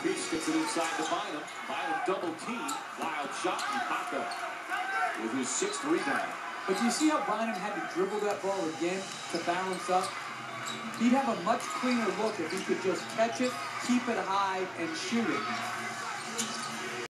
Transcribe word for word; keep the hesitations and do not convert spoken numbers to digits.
Peace gets it inside to Bynum. Bynum double team. Wild shot from Paco with his sixth rebound. But do you see how Bynum had to dribble that ball again to balance up? He'd have a much cleaner look if he could just catch it, keep it high, and shoot it.